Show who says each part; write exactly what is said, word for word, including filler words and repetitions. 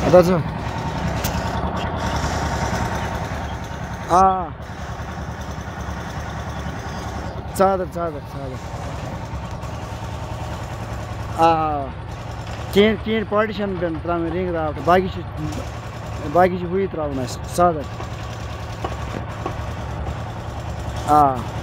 Speaker 1: दस आ चादर चादर चादर आ चेन चेन पार्टीशन पे त्राव रिंग राव बाकी बाकी हुई त्रावन चादर आ